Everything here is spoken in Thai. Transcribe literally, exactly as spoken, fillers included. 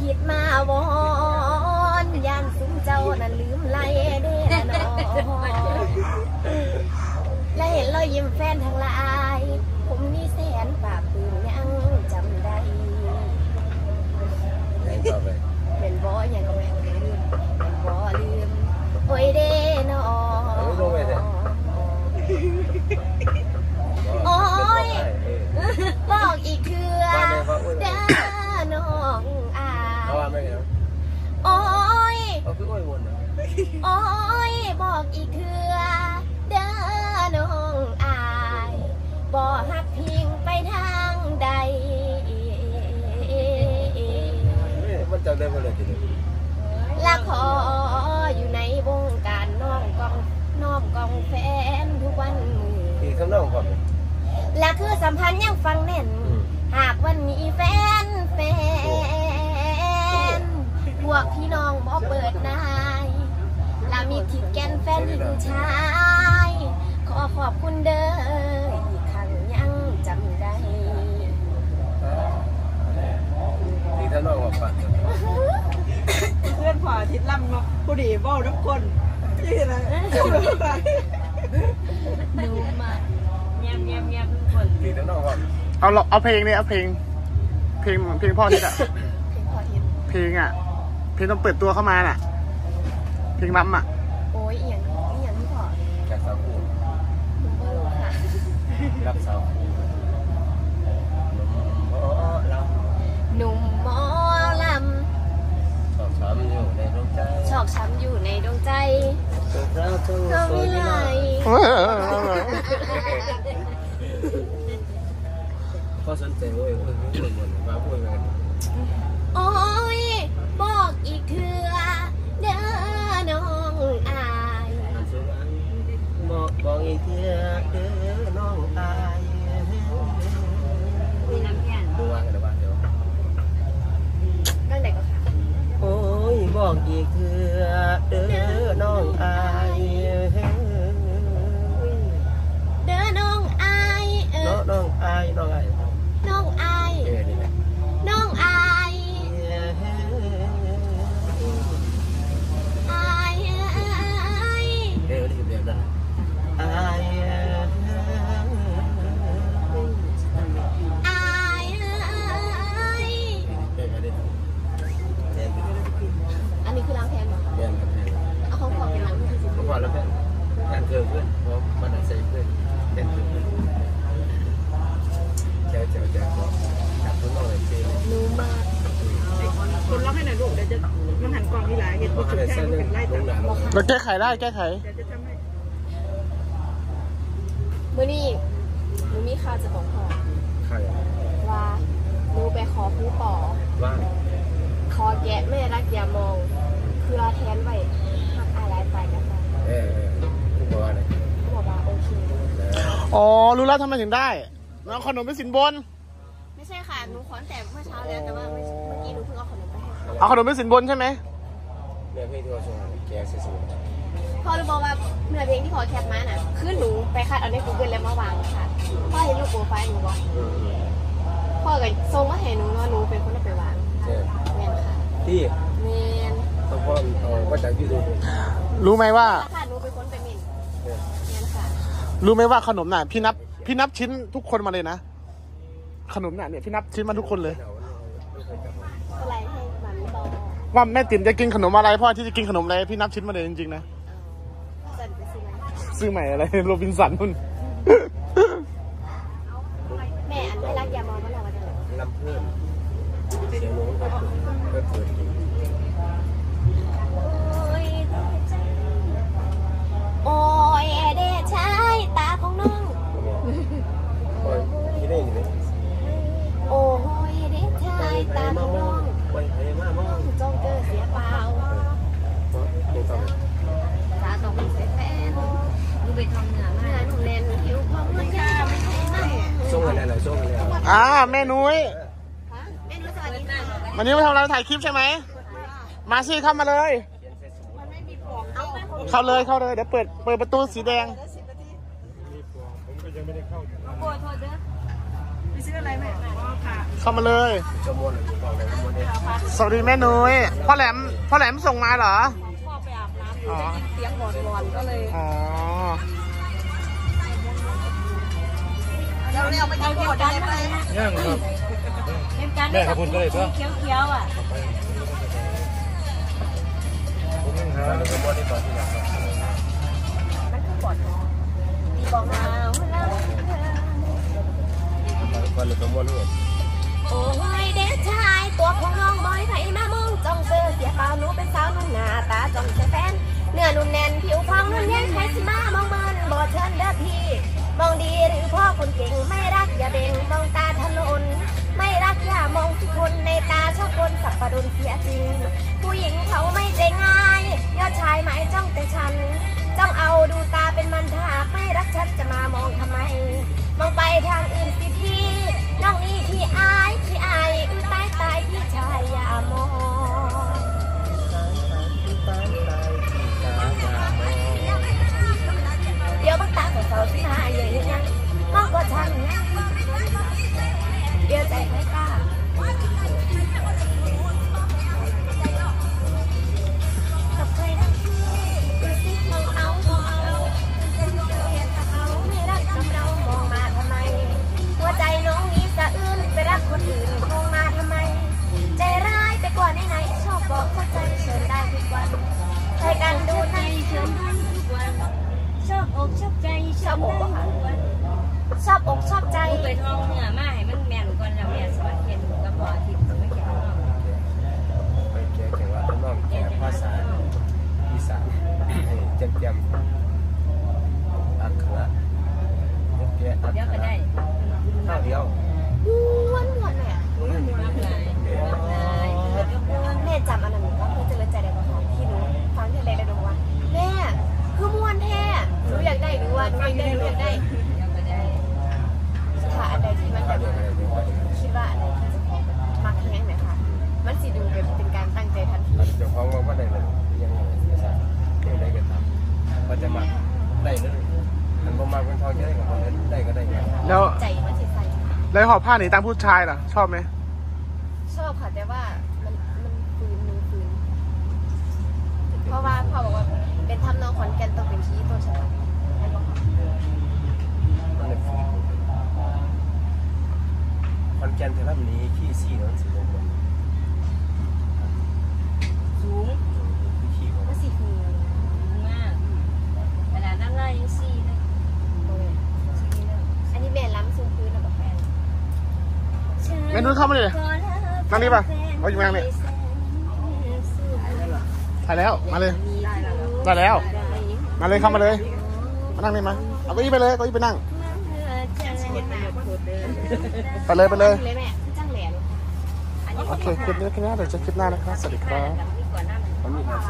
คิดมาวอนย่านซุ้มเจ้านั้นลืมไล่เด้อน้องและเห็นรอยยิ้มแฟนทั้งหลายผมนี่แสนปราบปลื้มยังจำได้เป็นบ่ยังก็ไม่ลืมเป็นบ่ลืมโอ้ยเด้น้องโอ้ยบอกอีกคือเด้อน้องอาโอ้ยโอ้ยบอกอีกคือเด้อน้องอายบอกหักพิงไปทางใดมันจำได้หมดเลยทีเดียวละขออยู่ในวงการน้องกองน้องกองแฟนทุกวันมือที่ข้างนอกก่อนและคือสัมพันธ์ยังฟังแน่นหากวันนี้แฟนแฟนพวกพี่น้องบ่เปิดนายและมีทิดแกนแฟนหญิงชายขอขอบคุณเด้ออีกครั้งยังจำได้ที่ข้างนอกก่อนเพื่อนขวาทิศลำเนาะผู้ดีบ่ทุกคนนี่นะดูมาเงียบเงียบเงียบทุกคนที่ข้างนอกก่อนเอาเอาเพลงเนี่ยเอาเพลงเพลงเพลงพ่อทิศอะเพลงพ่อทิศเพลงอะเพลงต้องเปิดตัวเข้ามาน่ะเพลงล้ำอะโอ้ยอย่างนี้อย่างที่พ่อจากสาวคู่คุณพ่อรู้ค่ะรับสาวหนุ่มหมอลำชอบช้ำอยู่ในดวงใจชอบช้ำอยู่ในดวงใจก็ไม่ไหลก็สนใจโอ้ยโอ้ยโอ้ยหมดมาพูดกันโอ้ยบอกอีกเถื่อเด้อน้องอายบอกบอกอีกเถื่อเด้อน้องอายมีน้ำแข็งดูว่ากันบ้างเดี๋ยวนั่งไหนก็ค่ะโอ้ยบอกอีกเถื่อเด้อน้องอายเด้อน้องอายเออน้องอายน้องอายน้องอายน้องอายอายเดี๋ยวเดี๋ยวนะอายอายอันนี้คือล้างแพนเหรอเรียนกับแพนเอาของขวัญเป็นล้างที่สุดของขวัญแล้วแพนแพนเกินเพื่อนเพราะมันใส่เพื่อนเต้นเพื่อนเจ้าเจ้าเจ้าจับทุกคนเลยเจ๊รู้มากคนร้องให้หน่อยลูกเดี๋ยวจะมันหันกล่องนี่หลายเห็นว่าจุดแจ้งมันไล่ตามเราแก้ไขได้แก้ไขเดี๋ยวจะทำให้เมื่อนี้หนูมีข่าวจะบอกพ่อใครว่าหนูไปขอผู้ป่อว่าขอแกะแม่รักอย่ามองเพื่อแทนไว้หักอะไรไปกันไปเออผู้บอกอะไรผู้บอกว่าโอเคอ๋อรู้แล้วทำไมถึงได้น้องขนมเป็นสินบนไม่ใช่ค่ะหนูขอแต่เมื่อเช้าแล้วแต่ว่าเมื่อกี้หนูเพิ่งเอาขนมไปให้เอาขนมเป็นสินบนใช่ไหมเนื้อเพลงที่เขาส่งแกะสุดพ่อรู้บอกว่าเนื้อเพลงที่พอแคปมาน่ะคือหนูไปคัดเอาใน กูเกิล แล้วมาวางค่ะพ่อเห็นรูปโปรไฟล์หนูบอกพ่อก็ส่งมาให้หนูว่าหนูเป็นคนเอาไปวางแมนค่ะที่แมนต้องพ่อเอาว่าจากยูทูบรู้ไหมว่าค่ะหนูเป็นคนไปมินแมนค่ะรู้ไหมว่าขนมน่ะพี่นับพี่นับชิ้นทุกคนมาเลยนะขนมน่ะเนี่ยพี่นับชิ้นมาทุกคนเลยอะไรให้มันต่อว่าแม่ติ๋มจะกินขนมอะไรพ่อที่จะกินขนมอะไรพี่นับชิ้นมาเลยจริงๆนะซื้อใหม่อะไรโรบินสันนู่นแม่อันไม่รักอย่ามองว่าเราจะลำเพื่อนเสียงโน้ตก็เปิดเปิดโอ้ยเด็ดชายตาของน้องโอ้ยคิดได้ยังไงโอ้ยเด็ดชายตาของน้องไปไปมามองจงเจอเสียเปล่าตาตกเสียแฟนดูไปทำเหนือมาหนูเล่นผิวของมันยาวไม่ใช่ไหมส่งอะไรอะไรส่งอะไรอ่าแม่นุ้ยแม่นุ้ยสวัสดีค่ะวันนี้มาทำอะไรถ่ายคลิปใช่ไหมมาสิเข้ามาเลยเข้าเลยเข้าเลยเดี๋ยวเปิดเปิดประตูสีแดงโกรธโทษเด้อไปซื้อชื่ออะไรแม่อ๋อค่ะเข้ามาเลยจะม้วนหรือบอกเลยว่าม้วนเนี่ยสวัสดีแม่นุ้ยพ่อแหลมพ่อแหลมส่งมาเหรอพ่อไปอาบน้ำอยู่ได้ยินเสียงหวอนวอนก็เลยอ๋อเราเนี่ยเอาไปกินหมดได้ไหมย่างครับเป็นการแม่ครับคุณก็เลยตัวเคี้ยวๆอ่ะผมยังหาแล้วก็ม้วนที่ต่อที่หลังมันคือปอดมีบอกมาแล้ววันเลยก็ม้วนเลยโอ้ยเด็กชายตัวของน้องบอยไผ่มามองจ้องเจอเสียเปล่าหนูเป็นสาวนุ่นหน้าตาจ้องจะแฟนเนื้อนุ่นแน่นผิวพองนุ่นเนียนใครสิมามองมันบ่เชิญเด้อพี่มองดีหรือพ่อคนเก่งไม่รักอย่าเบ่งมองตาถนนไม่รักอย่ามองทุกคนในตาชอบคนสับประดนเสียจริงผู้หญิงเขาไม่ใจง่ายยอดชายหมายจ้องแต่ฉันจ้องเอาดูตาเป็นมันถ้าหากไม่รักฉันจะมามองทำไมมองไปทางอื่นสิพี่น้องนี่ที่อายที่อายอุ้ยตายตายพี่ชายอย่ามองเดี๋ยวบังตาของเขาที่หายอย่างนี้มากกว่าฉันเดี๋ยวใจไม่กล้ากับใครนะดูสิมองเอามองเอาเขาไม่รักกับเรามองมาทำไมหัวใจน้องนี้สะอื้นไปรักคนอื่นมองมาทำไมใจร้ายไปกว่าไหนๆชอบบอกเข้าใจเชิญได้ทุกวันใครกันดูในเชิญได้ทุกวันชอบอกชอบใจชอบอกชอบอกชอบใจไปท้องเนื้อมาให้มันแม่นก่อนแล้วแม่สวัสดิ์เห็นกระบอกทิพย์ไม่แข็งเนาะไปแก้แก้ว่าน้องแก้ภาษาอีสานให้เจ็มเจ็มอักขระแก้อักเดี๋ยวขก็ระได้ข้าวเดียวม้วนม้วนเนี่ยรับหลายรับหลายแล้วก็ม้วนแม่จำอันนั้นก็คือเจริญใจได้ป่ะคะที่หนูฟังที่ไรได้ดูว่าแม่คือม้วนแท้หนูอยากได้หนูว่าหนูอยากได้หนูอยากได้เดี๋ยวก็ได้ถ้าอันใดที่มันแบบคิดว่าอันใดที่จะของมักแห้งเนี่ยค่ะมันสิดูแบบเป็นการตั้งใจทันทีอันเจ้าของว่าว่าได้เลยยังไงภาษาเรื่องใดก็ตามก็จะมาได้เลยมันบ่มาเป็นทองจะได้กับคนได้ก็ได้ไงแล้วใจมันสิใส่แล้วห่อผ้าหนีตามผู้ชายล่ะ ชอบไหมชอบค่ะแต่ว่ามันมันฟืนมือฟืนเพราะว่าพ่อบอกว่าเป็นทำนองขอนแก่นต้องเป็นขี้ต้นฉบับให้บอกค่ะมันเลยคอนแกนเทลัมนี้ขี้ซี่นั่นสิผมบอกสูงขี้ผมมันสิคือมากเวลานั่งไล่ยังซี่เลยโอ้ยซี่เลยอันนี้แม่ล้ำซุ้มพื้นแล้วบอกแฟนแม่นุ้ยเข้ามาเลยนั่งนี่ป่ะว่าอยู่แม่งเนี่ยถ่ายแล้ว มาเลย ได้แล้ว มาเลยเข้ามาเลย มานั่งนี่มา เอาเก้าอี้ไปเลยเก้าอี้ไปนั่ง ไปเลยไปเลยเลยแม่จ้างแหล่เลยค่ะโอเค คลิปนี้แค่นี้เดี๋ยวเจะคลิปหน้านะครับ สวัสดีครับกับนี่ก่อนหน้ามันมันมี